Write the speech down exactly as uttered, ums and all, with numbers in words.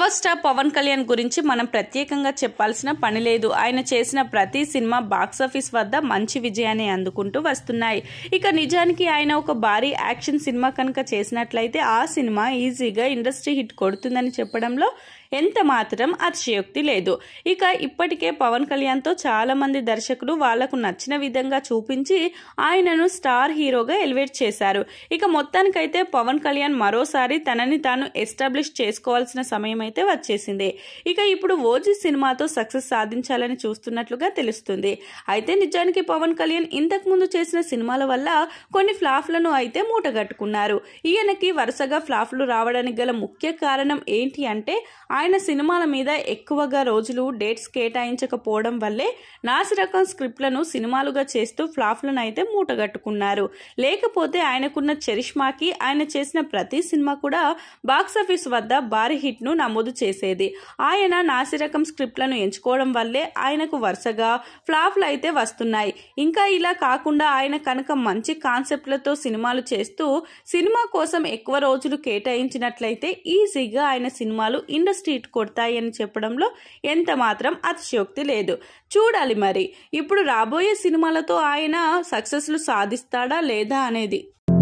Power star Pawan Kalyan గురించి మనం ప్రత్యేకంగా చెప్పాల్సిన పని లేదు. ఆయన చేసిన ప్రతి సినిమా బాక్సాఫీస్ వద్ద మంచి విజయాన్ని అందుకుంటూ వస్తున్నాయి. ఇక నిజానికి ఆయన ఒక భారీ యాక్షన్ సినిమా కనుక చేసినట్లయితే ఆ సినిమా ఈజీగా ఇండస్ట్రీ హిట్ కొడుతుందని చెప్పడంలో ఎంత మాత్రం అతిశయోక్తి లేదు. ఇక ఇప్పటికే పవన్ కళ్యాణ్తో చాలా మంది దర్శకులు వాళ్లకు నచ్చిన విధంగా చూపించి ఆయనను స్టార్ హీరోగా ఎలివేట్ చేశారు. ఇక మొత్తానికైతే పవన్ కళ్యాణ్ మరోసారి తనని తాను ఎస్టాబ్లిష్ చేసుకోవాల్సిన సమయం అయితే వచ్చేసింది. ఇక ఇప్పుడు ఓజీ సినిమాతో సక్సెస్ సాధించాలని చూస్తున్నట్లుగా తెలుస్తుంది. అయితే నిజానికి పవన్ కళ్యాణ్ ఇంతకు ముందు చేసిన సినిమాల వల్ల కొన్ని ఫ్లాప్లను అయితే మూటగట్టుకున్నారు. ఈయనకి వరుసగా ఫ్లాప్లు రావడానికి గల ముఖ్య కారణం ఏంటి అంటే ఆయన సినిమాల మీద ఎక్కువగా రోజులు డేట్స్ కేటాయించకపోవడం వల్లే నాసిరకం స్క్రిప్ట్లను సినిమాలుగా చేస్తూ ఫ్లాప్లను అయితే మూటగట్టుకున్నారు. లేకపోతే ఆయనకున్న చరిష్మాకి ఆయన చేసిన ప్రతి సినిమా కూడా బాక్సాఫీస్ వద్ద భారీ హిట్ ను నమోదు చేసేది. ఆయన నాసిరకం స్క్రిప్ట్లను ఎంచుకోవడం వల్లే ఆయనకు వరుసగా ఫ్లాప్లు అయితే వస్తున్నాయి. ఇంకా ఇలా కాకుండా ఆయన కనుక మంచి కాన్సెప్ట్లతో సినిమాలు చేస్తూ సినిమా కోసం ఎక్కువ రోజులు కేటాయించినట్లయితే ఈజీగా ఆయన సినిమాలు ఇండస్ట్రీ హిట్ కొడతాయని చెప్పడంలో ఎంత మాత్రం అతిశయోక్తి లేదు. చూడాలి మరి ఇప్పుడు రాబోయే సినిమాలతో ఆయన సక్సెస్లు సాధిస్తాడా లేదా అనేది.